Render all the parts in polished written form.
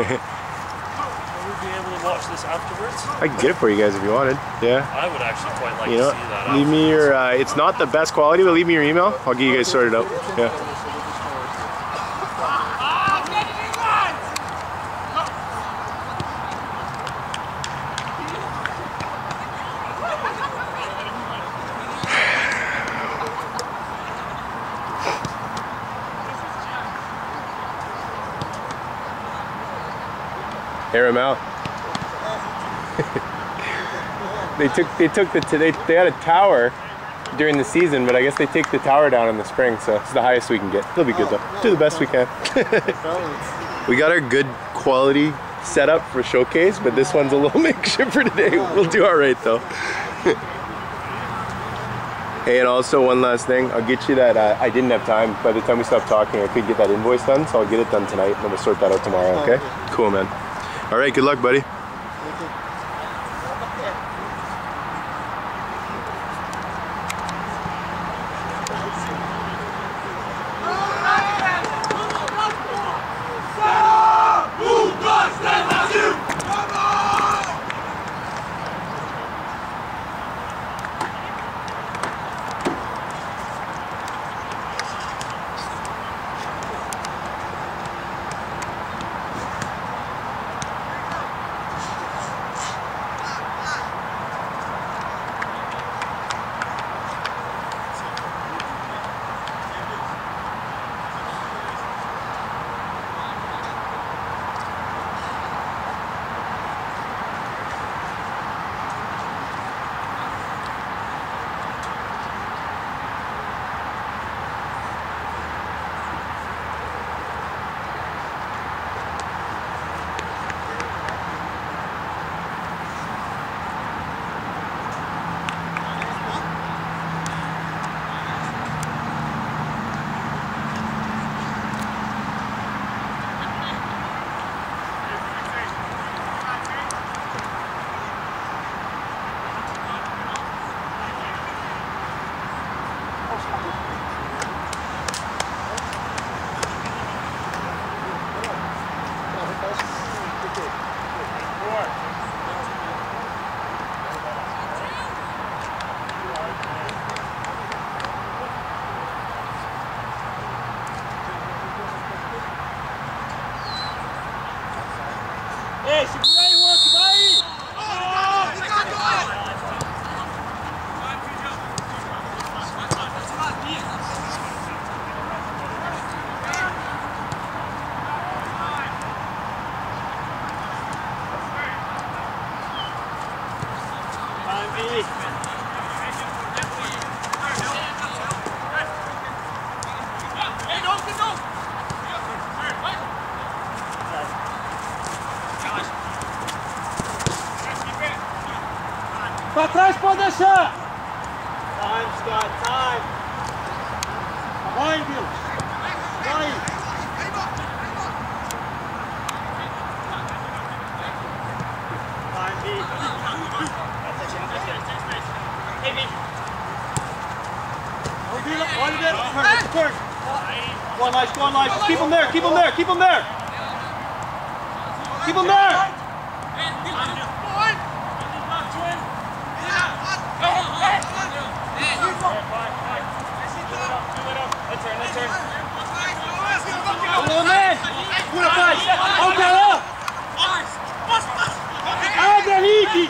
Be able to watch this afterwards? I can get it for you guys if you wanted. Yeah. I would actually quite like You to know, see that. leave me your. It's not the best quality, but leave me your email. I'll get you guys sorted out. Yeah. Air them out. They had a tower during the season, but I guess they take the tower down in the spring, so it's the highest we can get. It'll be good though. Do the best we can. We got our good quality setup for showcase, but this one's a little makeshift for today. We'll do all right though. Hey, and also one last thing, I'll get you that, I didn't have time. By the time we stopped talking, I could get that invoice done, so I'll get it done tonight, and then we'll sort that out tomorrow, okay? Cool, man. All right, good luck, buddy. Ei, segura aí, Rock, vai aí! Pra trás pode deixar! Time, Scott, time! Vai, Bill! Vai! Time, B! Hey, B! Olha there! First! Go on, Lice, go on, Lice! Keep him there, keep him there, keep him there! Keep him there! Let's turn. Come on, man! Pula, pai! Olha o cara! Abre, Henrique!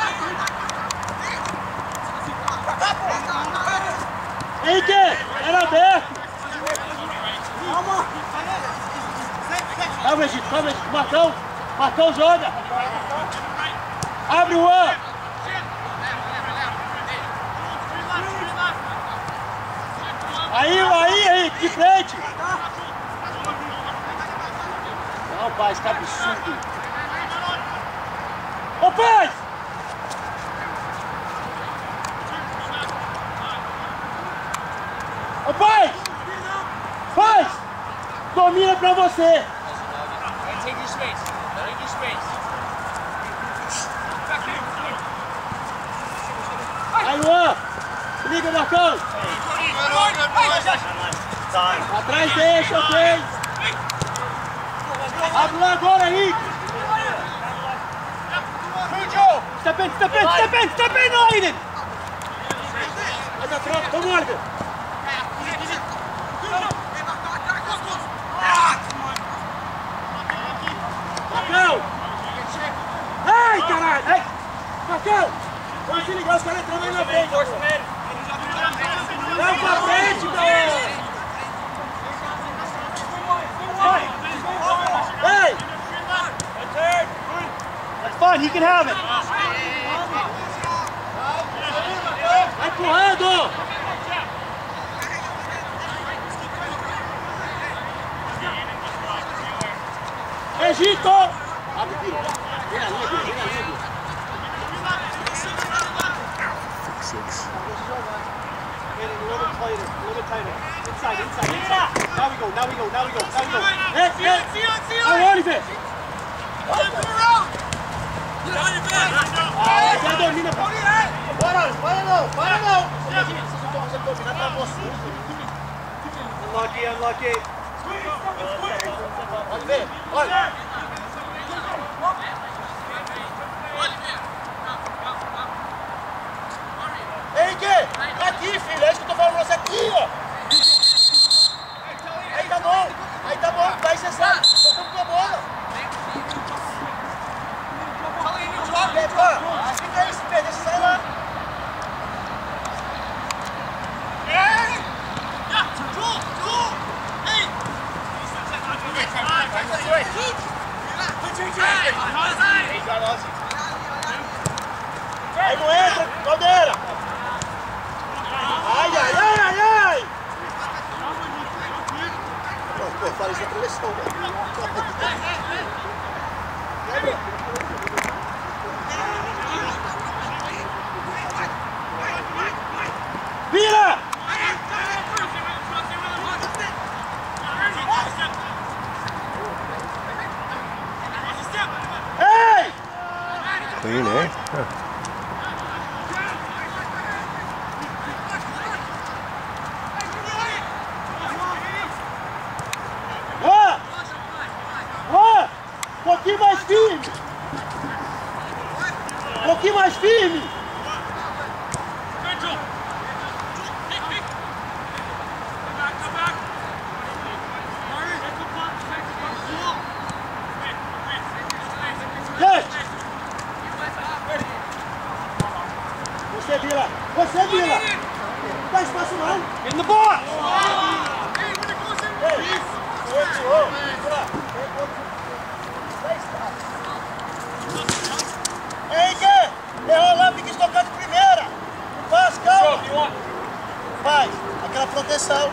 Henrique! Era aberto! Calma! Calma, Egito, calma, Egito! Marcão joga! Abre o ar! Aí, Henrique, de frente! Não, pai, esse cara é absurdo! Ô, pai! Ô, pai! Faz! Domina pra você! Take your space. Take your space. Aí, Luan! Liga, Marcão! Atrás deixa, ok? Abre lá agora, Henrique! Step in, Aiden! Come on, Oliver! Marcão! Ei, caralho! Ei! Marcão! Vamos se ligar, os caras entrando aí na frente! Vai pra frente, meu! Hey! That's fine, he can have it! Vai empurrando! Egito! Abre, vem na linha, vem na linha. A little tighter. Inside. Now we go. Hey! I want it! Já domina. Para não! Você dominar pra você. Unlucky. Olha. Ei, Gui! Aqui, filho! É isso que eu tô falando pra você aqui, ó! Aí tá bom! Vai cessar! Tocando com a bola! Fica aí, se perder, você sai lá! Aí não entra, Caldeira! Ai! Pô, fala isso na preleção, velho. Vira! Ei! Clean, eh? Huh. Um pouquinho mais firme! Você, Vila! Não dá espaço não! In the box! Ei, Gui! Errou lá, tem que estocar de primeira! Faz, calma! Faz! Aquela proteção!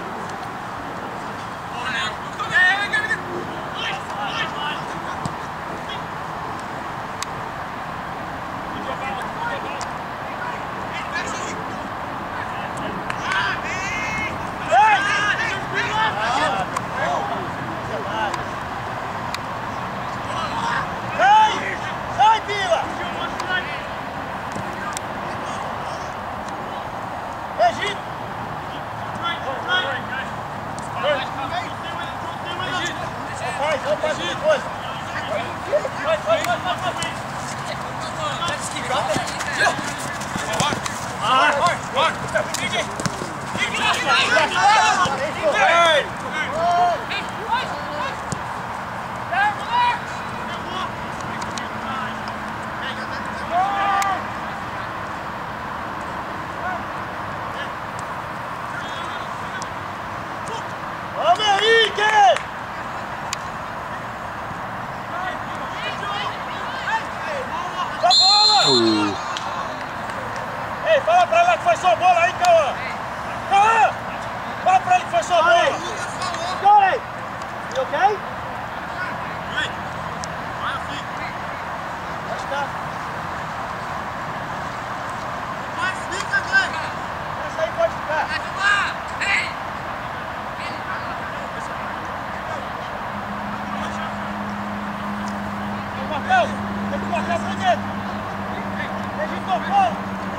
Ei, fala pra ela que foi sua bola aí, Cauã! Cauã! Fala pra ele que foi sua bola! Got it! You okay? Acho que tá. Essa aí pode ficar. Marcão! Tem que marcar por dentro! Egito tocou!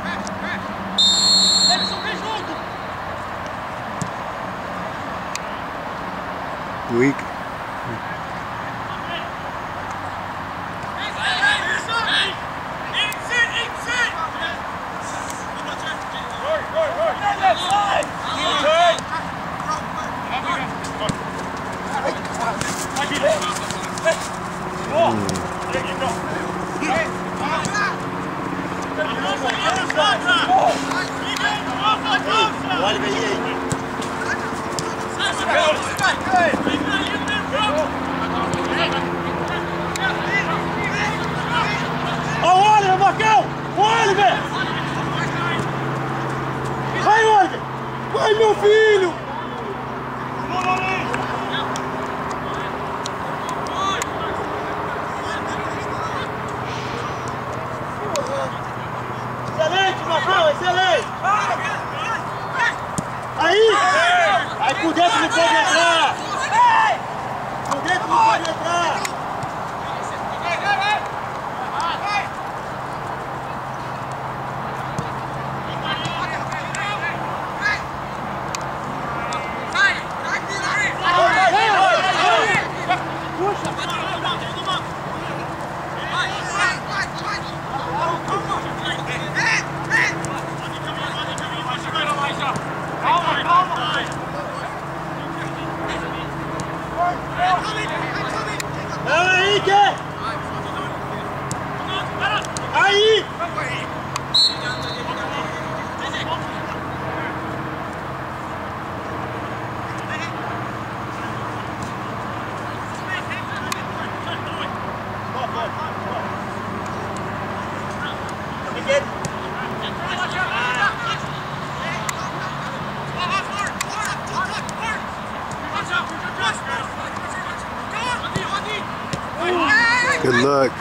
Tem que subir junto! Weak. Ó o Oliver, Marcão! O Oliver! Vai, Oliver! Vai, meu filho! Excelente, Marcão! Excelente! Aí! Aí por dentro não pode entrar! Por dentro não pode entrar! Aí! Good luck.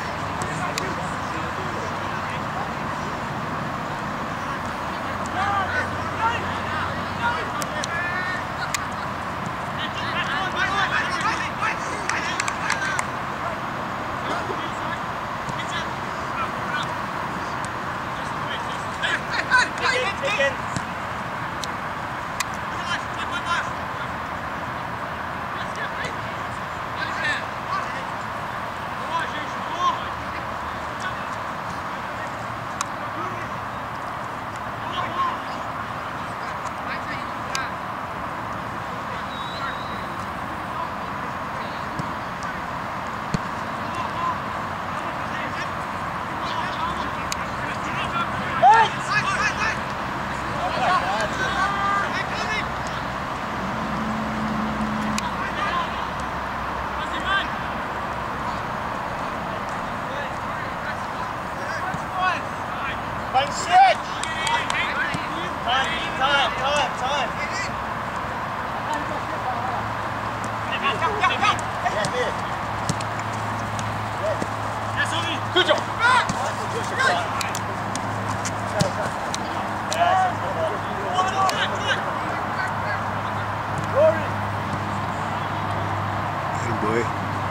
Boy.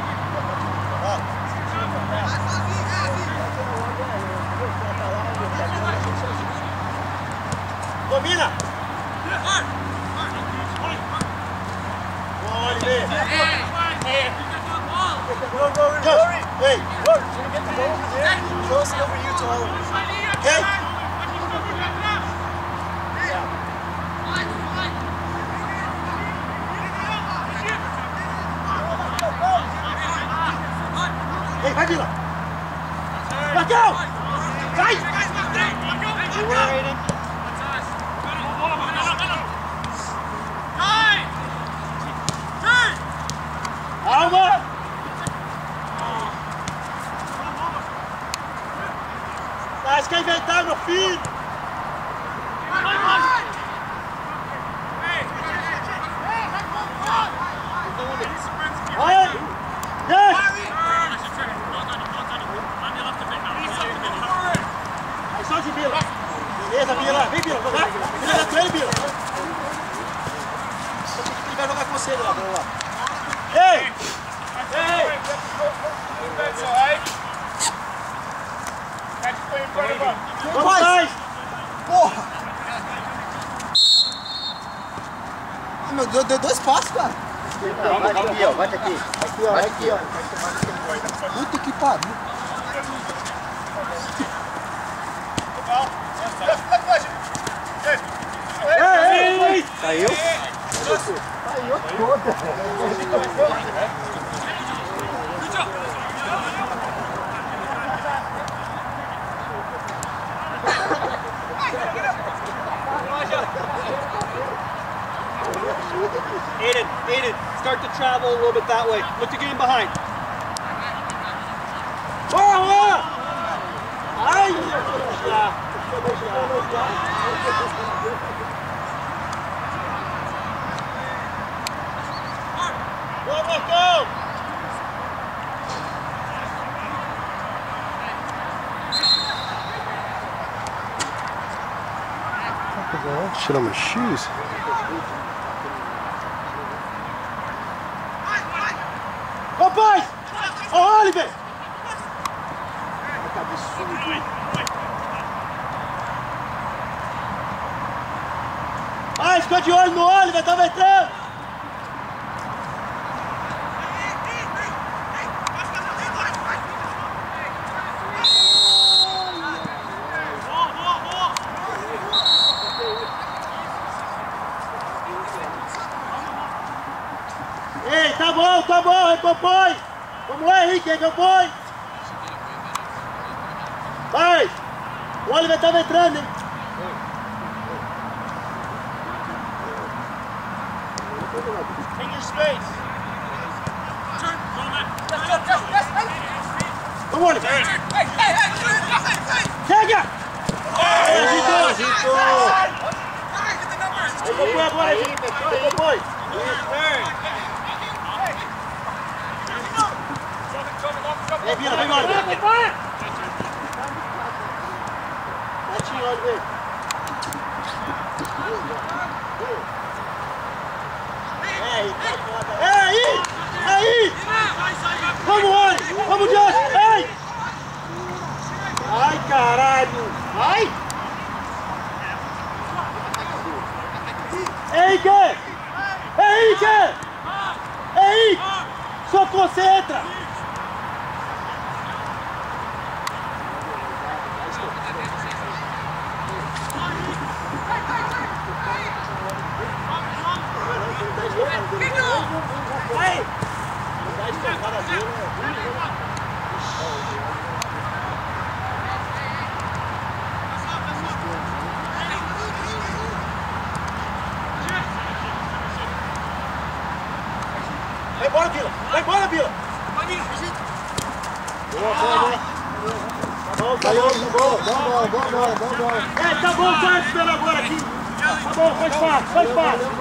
Domina! Hey! Close over you to all of us. Okay? Hey, vai, Vila! Marcão! Vai! Calma! Mas quer inventar, meu filho? Só de Vila. Beleza, Vila. Vem, Vila. Jogar. Vila, dá com ele, Vila. Ele vai jogar com você lá. Vamos lá. Ei! Ei! Vamos mais! Porra! Ah, meu Deus, deu 2 passos, cara. Vai aqui, ó. Vai aqui. Aqui, ó. Vai aqui, ó. Puta que pariu. Ei! Saiu? Saiu toda. Start to travel a little bit that way. Look to get in behind. Boa! Ai! Boa, Marcão! Shit on my shoes. Rapaz! Ô, Oliver! Vai, fica de olho no Oliver, tava entrando! Ei, tá bom, recompõe! Vamos lá, Henrique, recompõe! Vai! O Oliver tava entrando, hein? Take your space. Turn. Vamos, Oliver! Chega! Agitou! Recompõe agora, Henrique! Recompõe! Vem, Vila, vem, Oliver! Batinho, Oliver! Aí! Vamos, Oliver! Vamos, Josh! Ei! Ai, caralho! Vai! Henrique! Henrique! Só concentra! Vai! Vai embora, Vila! Boa. É, tá bom, vai esperar agora aqui. Tá bom, faz fácil.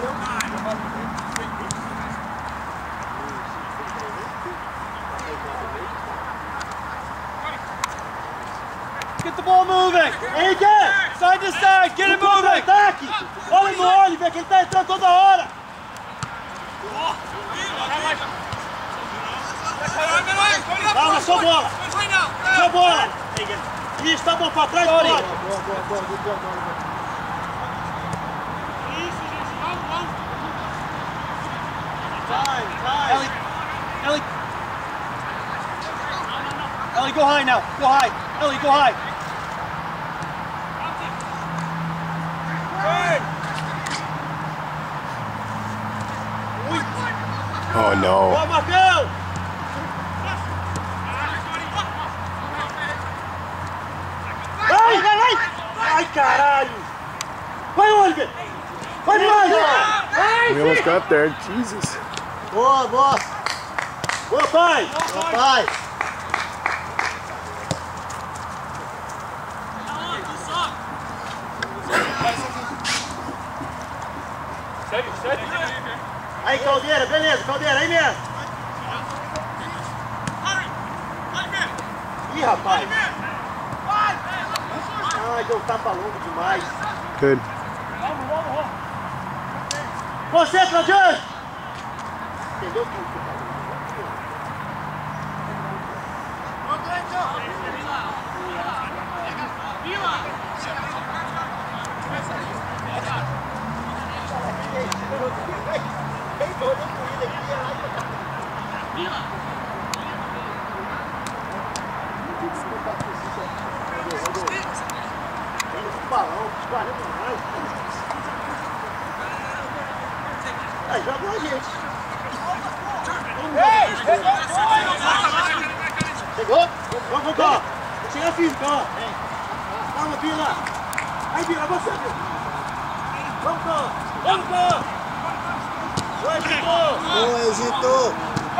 Get the ball moving! Henrique! Side to side, get it moving! Ataque! Olha no Oliver, que ele tá entrando toda hora! Calma, só bola! Só bola! Isso, tá bom, pra trás, pode! Isso, gente, vamos! Ellie! Ellie, go high now! Go high! Ellie, go high! Oh no. Boa, Marcão! Vai! Ai, caralho! Vai, Oliver! Vai mais! We almost got there. Jesus. Boa, pai! Segue. Aí, Caldeira, beleza, Caldeira, aí mesmo! Ih, rapaz! Ai, deu tapa longo demais! Good. Concentra, Judge! Entendeu tudo? Balão, 40 mais. Aí, jogou a gente. Chegou? Vamos, Vou chegar firme, calma. Calma, Vila. Aí, Vila, você, Vila. Vamos, Vamos, Boa, Egito!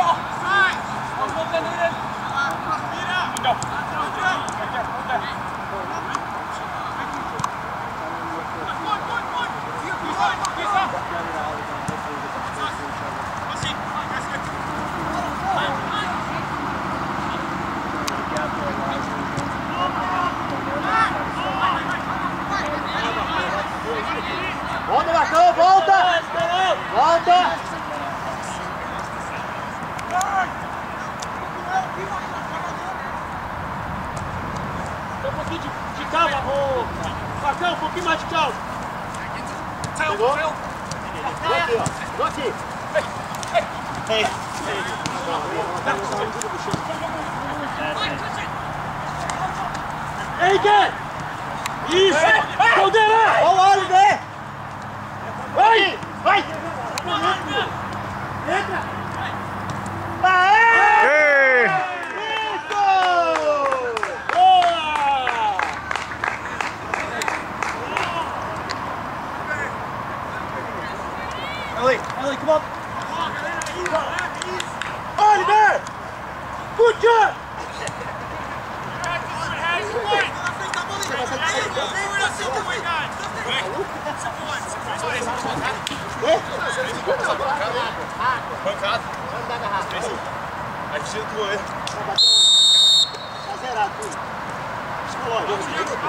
Volta, Marcão, volta! Volta! Tem um pouquinho de calma, ô Marcão, um pouquinho mais de calma. Pegou? Vou aqui. Ei. Ei, Ken! Isso! Caldeira! Olha o Oliver! Vai! Vai! Entra! Aê! Isso! Boa! Ellie, come on! Oliver! Good job! Aí precisa correr. Tá zerado, tudo. Psicológico.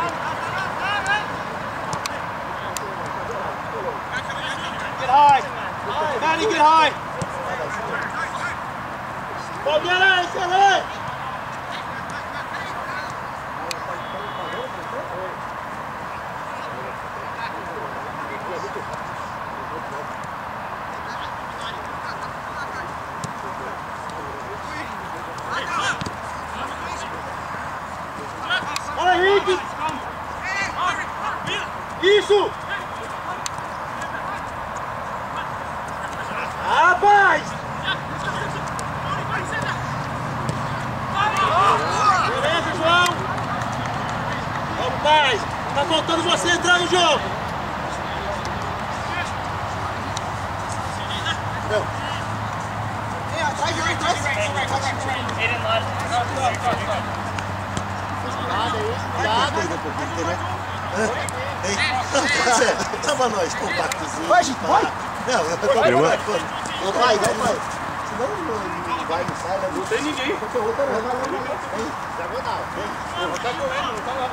Get high. Manny, get high. Palmeiras, excelente. Olha, Henrique! Isso! Rapaz! Beleza, João! Vamos, paz! Tá faltando você entrar no jogo! Tava nós, compactozinho. Vai, gente, vai! Não, eu tô Vai, vai. Não vai, não vai. Senão não vai, não sai. Não tem ninguém. Diagonal, vem. Não tá correndo, não tá lá.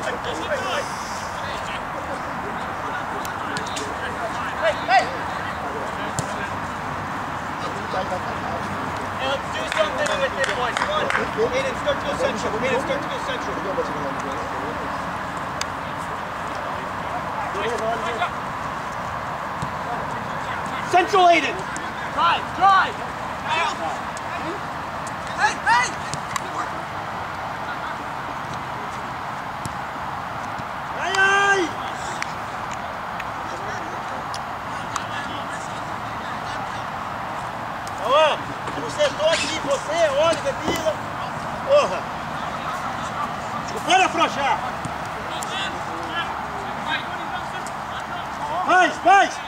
Do something with it, boys. Come on. Aiden, start to go central. Aiden, start to go central. Central, Aiden. Drive. Hey. Ai. Ó, no setor aqui, você, Oliver, Vila. Porra. Não pode afrouxar. Faz!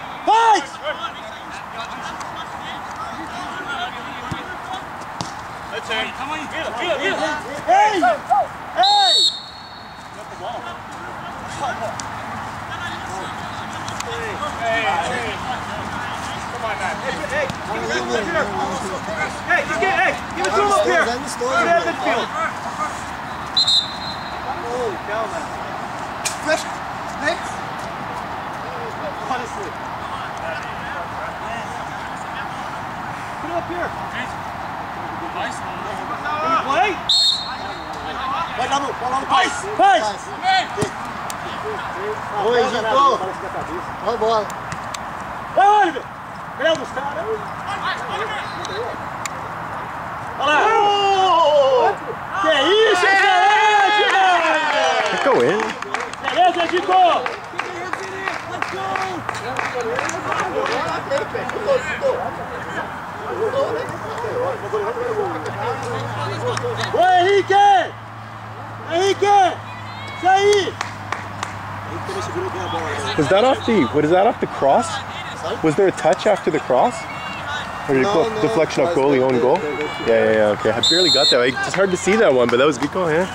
Come on, Vila. Ei! Come on, man. Give it to him up here. Estou, Go to midfield. Oh, calma. Fresh. Next. Honestly. Put it up here. Can we play? Vai lá no Faz! Oi, Egito. Vai bola. Vai, Oliver! Ganhou dos caras. Olha lá! Oh! Que isso, excelente, Oliver! Go in. Beleza, Egito! Ô, Henrique! Isso aí! Was that off the cross? Was there a touch after the cross? Or you deflection off goalie, own goal? Yeah, okay. I barely got that. It's hard to see that one, but that was a good goal, yeah.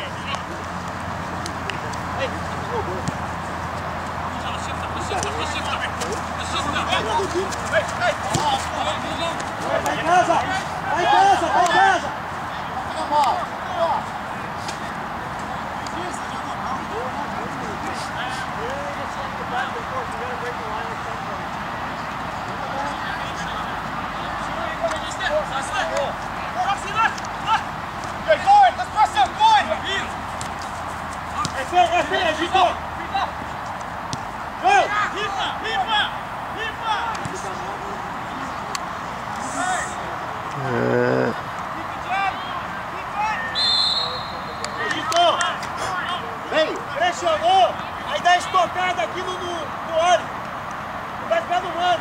Pressionou, aí dá estocada aqui no óleo. Vai ficar no mano.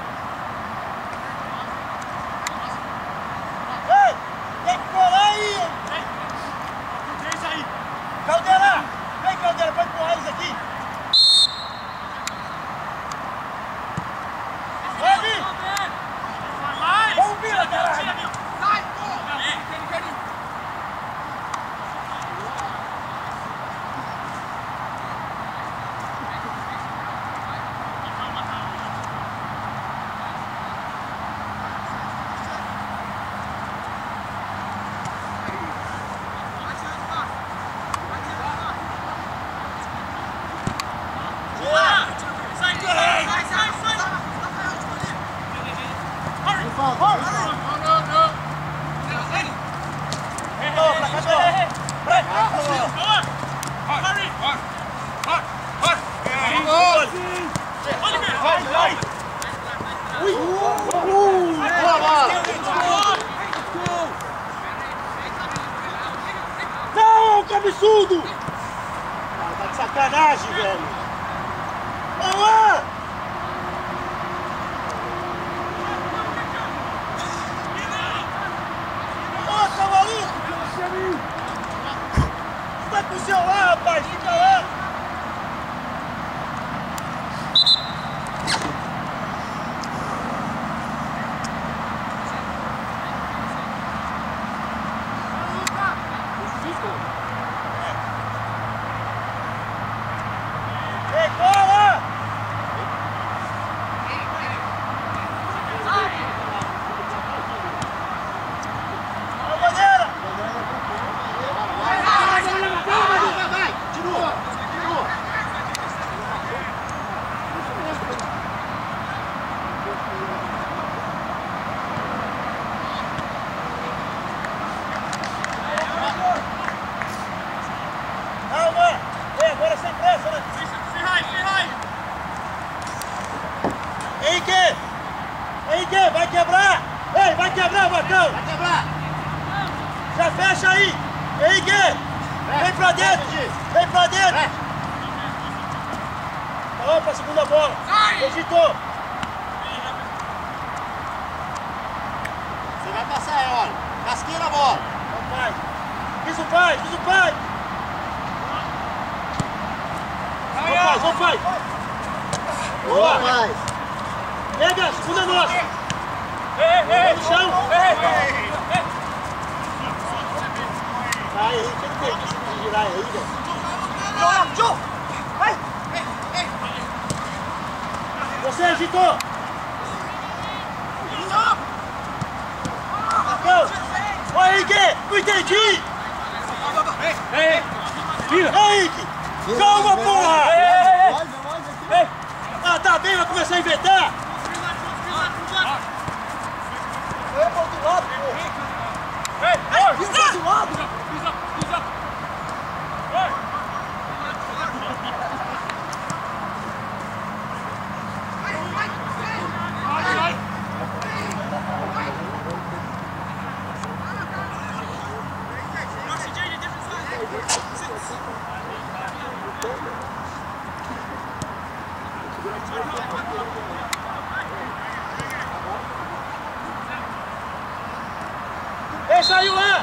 Ei, tem que colar aí. Caldeira, vem Caldeira, pode empurrar eles aqui. Vai vir. Vamos vir, caralho. Não, que absurdo! Tá de sacanagem, velho! Vamos! Nossa, maluco! Vai pro seu lá, rapaz! Fica lá! Henrique, vai quebrar! Ei, vai quebrar, Marcão! Vai quebrar! Já fecha aí! Henrique! Vem pra dentro! Vem pra dentro! Vamos pra segunda bola! Egitou! Você vai passar aí, olha! Casquinha na bola! Não faz! Fiz o pai! Fiz o pai! Não faz! Boa! Pega, segunda nossa! No chão! Vai, Henrique, ele tem que girar aí, velho. Tchau! Vai! Você agitou! Ô, Henrique, não entendi! Henrique! Calma, porra! Ah, tá bem, vai começar a inventar! Vai pro outro lado, porra! Ei, pro outro lado! Ei, saiu lá!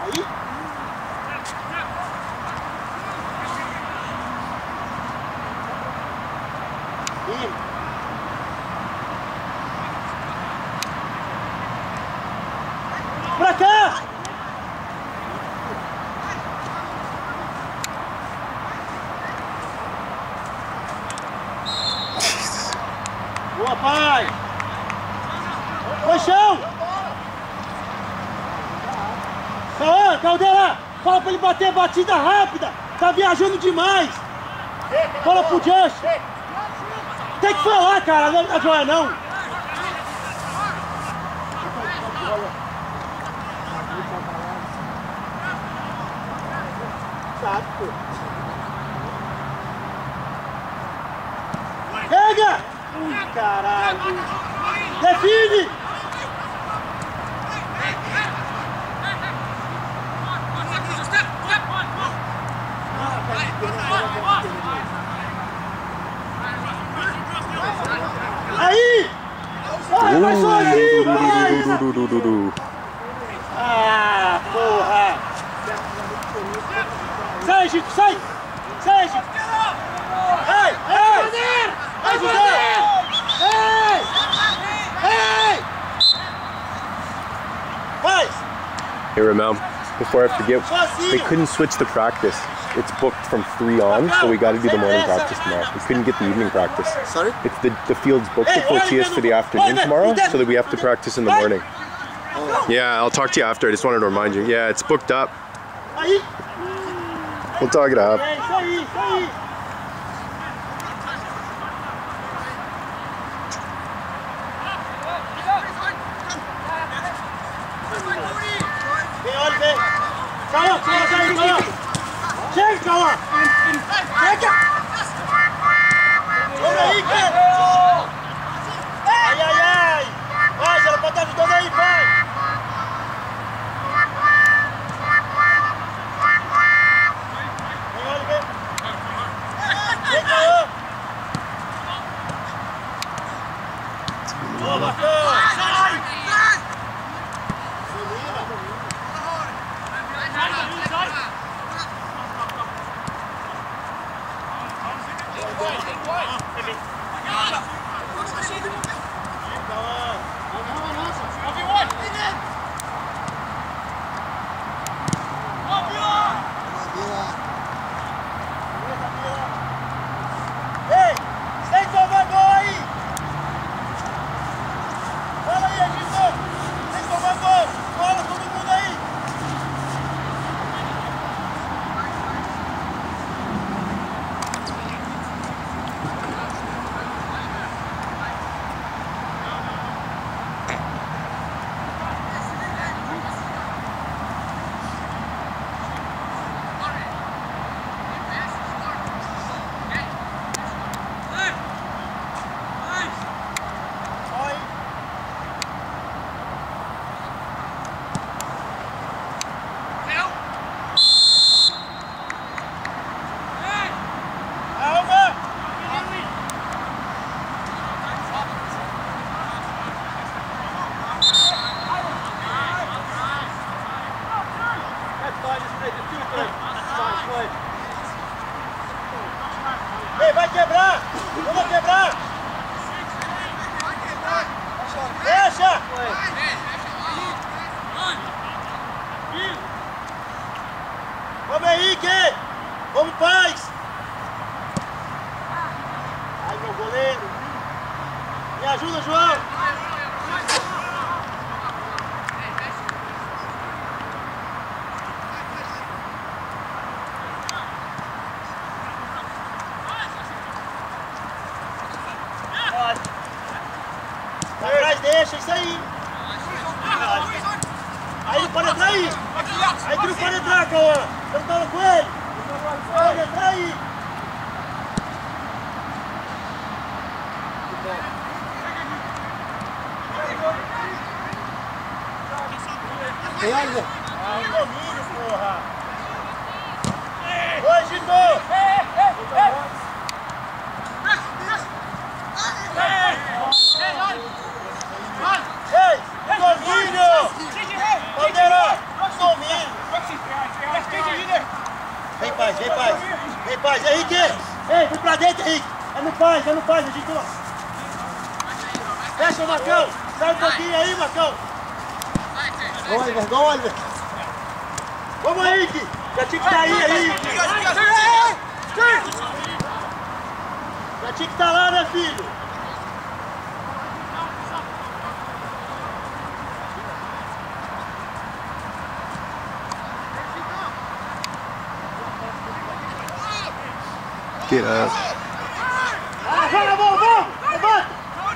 Aí. Pra cá! Boa, pai! Vai, chão! Caldeira! Fala pra ele bater batida rápida! Tá viajando demais! Fala pro Just! Tem que falar, cara! Não é Joia, não! Pega! Ui, caralho! Define! Aí! Vai sozinho, vai! Ah, porra! Sai, Chico, sai! Sai, Chico! Ei! Ei! Ei, José! Ei! Ei! Vai! Hey Ramel, before I forget, they couldn't switch the practice. It's booked from 3 on, so we got to do the morning practice tomorrow. We couldn't get the evening practice. Sorry? It's the field's booked before TS for the afternoon tomorrow, so that we have to practice in the morning. Yeah, I'll talk to you after. I just wanted to remind you. Yeah, it's booked up. We'll talk it up. Chega, Cauã! Chega! Vamos aí, cara! Ai, ai, ai! Vai, Gela, pode estar ajudando aí, vai! Vem, olha, vem! Vem, Cauã! Boa, bacana! Ei, sem tomar gol aí! Fala aí, Agito! Sem tomar gol! Fala todo mundo aí! Ei, vai quebrar! Vamos quebrar! Deixa! Vamos aí, Henrique! Vamos, paz! Ai, meu goleiro! Me ajuda, João! Atrás, deixa, isso aí. Aí não pode entrar aí. Aí tu não pode entrar, Cauã. Eu não tava com ele. Pode entrar aí. Tem ainda? Ai, domínio, porra. Oi, Gito. Ei, domínio! Caldeira, domínio! faz, agitou. Fecha, Marcão. Sai um pouquinho aí, Marcão. Go, Oliver. Vamos, Henrique. Já tinha que estar aí. Já tinha que estar lá, né, filho? Get up. Vamos! Levanta!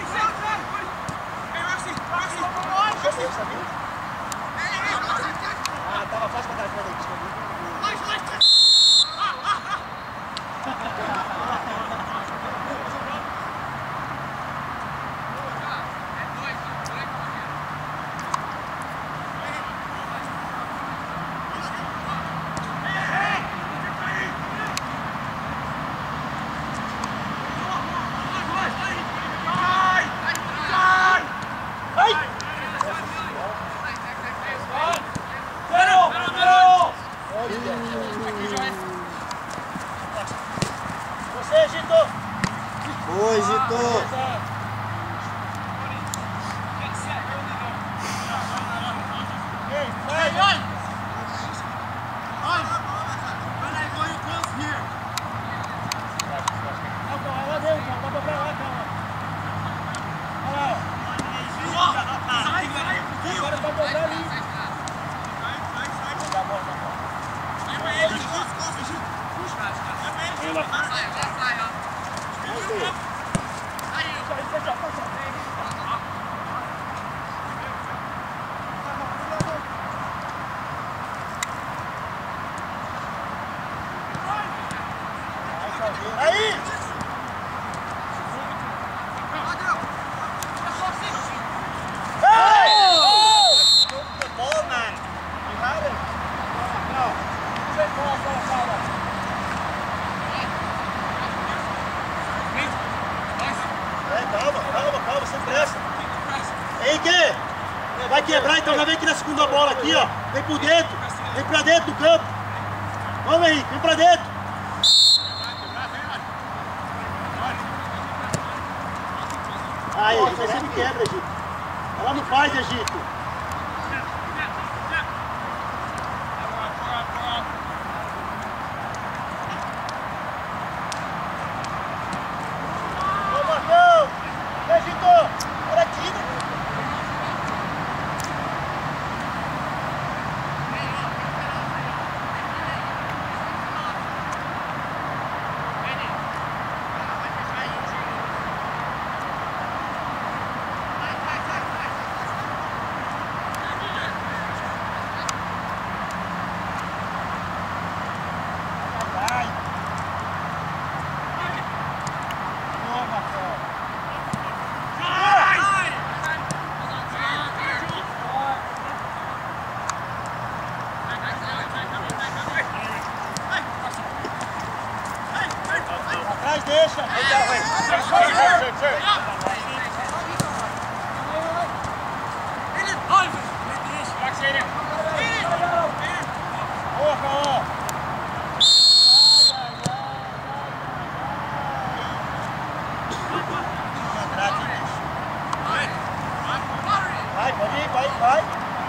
Tava fácil pra trás, Você, Gito! Boa, Gito! Aí! Calma, sem pressa. Henrique, vai quebrar, então já vem aqui na segunda bola aqui, ó. Vem por dentro, vem pra dentro do campo. Vamos, Henrique, vem pra dentro. Aí, você sempre quebra, Egito. Ela não faz, Egito. Ô, Marcão! Egito! Olha aqui. Deixa! Boa, Caô! Vai, pode ir, vai!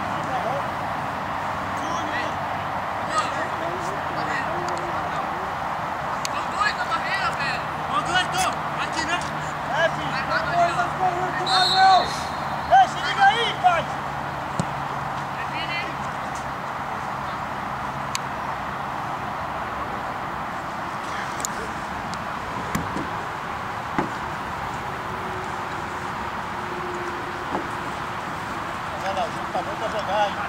Ei, se liga aí, pai! Olha lá, o jogo tá bom pra jogar, hein?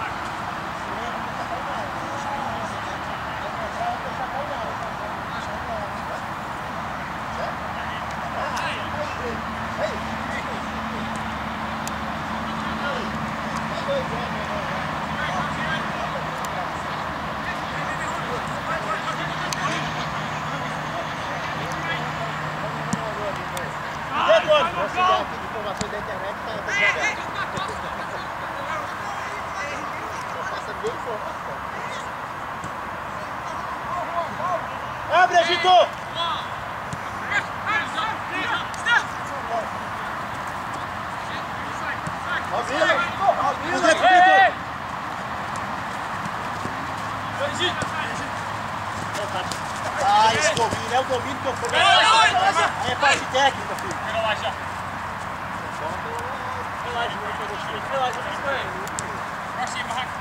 Informações da internet tá jogando. Só passa bem informação. Abre, Egito! domínio, é o domínio que eu falei. Aí é parte técnica, filho. Relaxa. Relaxa, relaxa, Pra cima, Rack.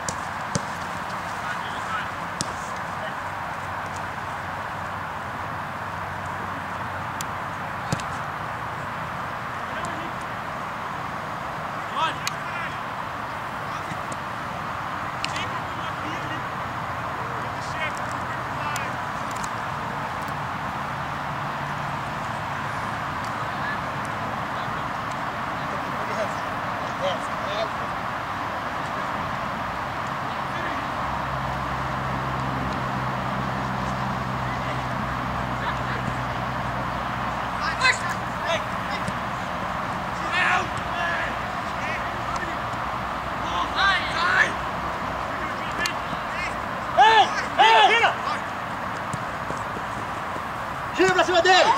Gira pra cima dele!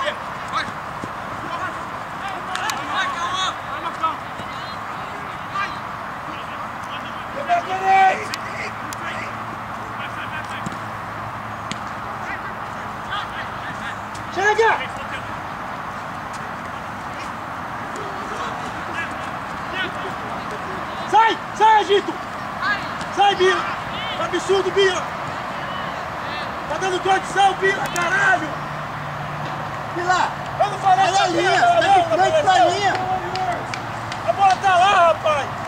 Chega! Sai! Sai, Agito! Sai, Bila! Tá absurdo, Bila! Tá dando condição, Bila! Caralho! Bila! Eu não falei Olha a linha! Tá de frente pra linha! A bola tá lá, rapaz!